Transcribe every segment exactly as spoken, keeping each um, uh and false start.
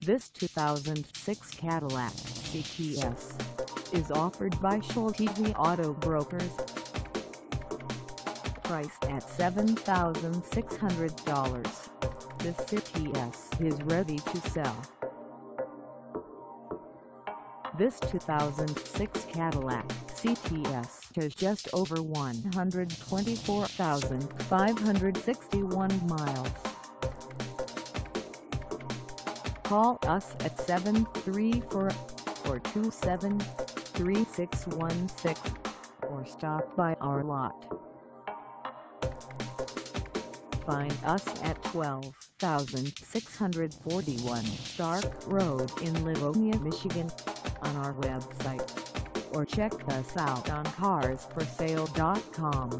This two thousand six Cadillac C T S is offered by Schultz Auto Brokers. Priced at seven thousand six hundred dollars, this C T S is ready to sell. This two thousand six Cadillac C T S has just over one hundred twenty-four thousand five hundred sixty-one miles. Call us at seven three four, four two seven, three six one six or stop by our lot. Find us at twelve thousand six hundred forty-one Stark Road in Livonia, Michigan on our website, or check us out on cars for sale dot com.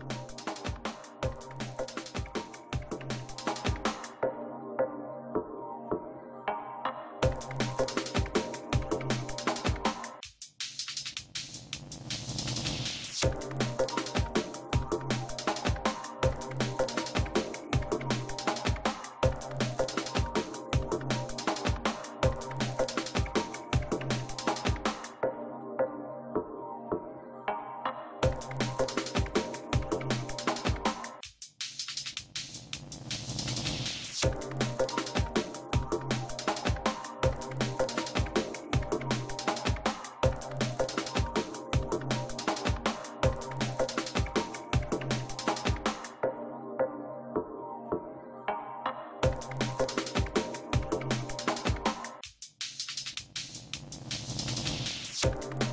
You